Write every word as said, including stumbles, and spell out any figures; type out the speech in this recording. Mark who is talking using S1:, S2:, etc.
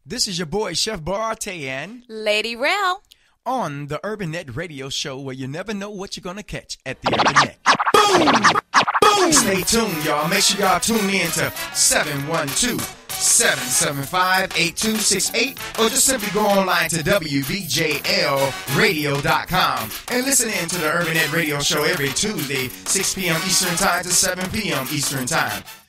S1: This is your boy, Chef Barate, and
S2: Lady Rel
S1: on the Urban Net Radio Show, where you never know what you're going to catch at the Urban Net. Boom! Boom! Stay tuned, y'all. Make sure y'all tune in to seven one two, seven seven five, eight two six eight, or just simply go online to W V J L radio dot com and listen in to the Urban Net Radio Show every Tuesday, six p.m. Eastern Time to seven p.m. Eastern Time.